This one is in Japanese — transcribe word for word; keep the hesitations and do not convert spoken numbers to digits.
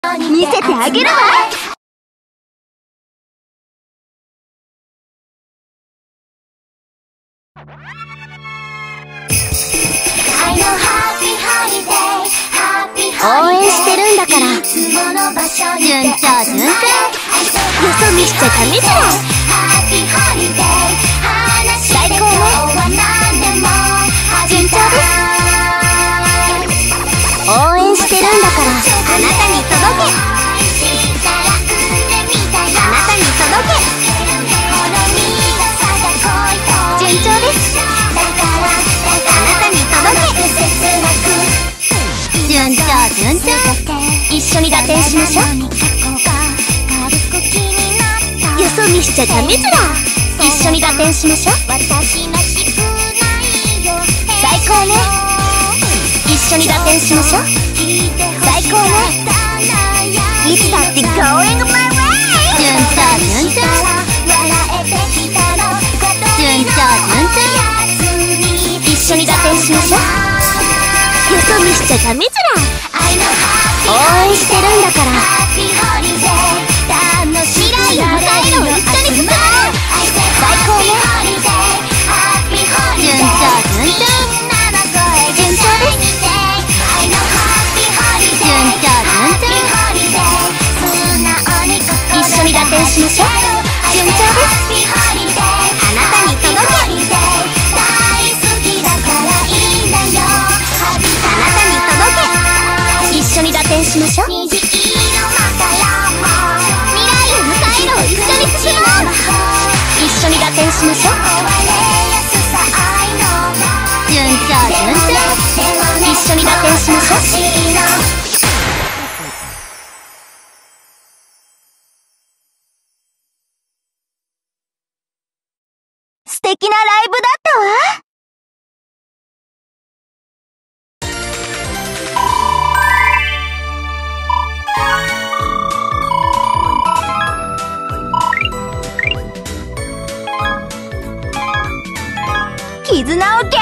見せてあげるわ。応援してるんだから。順調順調。よそ見しちゃダメじゃん。最高ね。順調です。応援してるんだからあなたに届け。あなたに届け。順調です。あなたに届け。順調順調。一緒に打点しましょう。よそ見しちゃダメずら。一緒に打点しましょう。最高ね。一緒に打点しましょう。最高ね。いつだって Going my way。 順調順調。順調順調。一緒に打点しましょう。よそ見しちゃダメずら。応援してるんだから。未来を迎えろ。一緒に進もう。最高ね。順調順調。順調です。順調順調。一緒に打点しましょう。順調です。あなたに届け。あなたに届け。一緒に打点しましょう。未来を迎えろ。一緒に進もう。一緒に打点しましょう。順調順調。一緒に打点しましょう。素敵なライブだったわ。絆をけ